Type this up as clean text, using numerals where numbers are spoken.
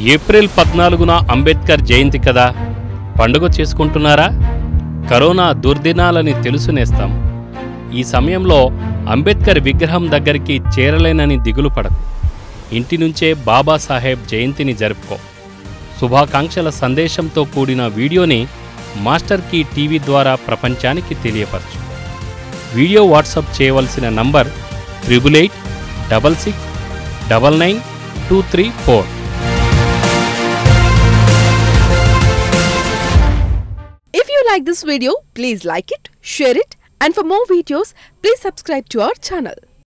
April 14న Ambedkar జయంతి కదా, పండుగ చేసుకుంటున్నారా? కరోనా దుర్దినాలని తెలుసునేస్తాం. ఈ సమయంలో అంబేద్కర్ విగ్రహం దగ్గరికి చేరలేనని దిగులు పడకు. ఇంటి నుంచే బాబాసాహెబ్ జయంతిని జరుపుకో. శుభాకాంక్షల సందేశంతో కూడిన వీడియోని మాస్టర్ కీ టీవీ ద్వారా ప్రపంచానికి తెలియపరచు. వీడియో వాట్సాప్ చేయవలసిన number 8886699234. If you like this video, please like it, share it, and for more videos, please subscribe to our channel.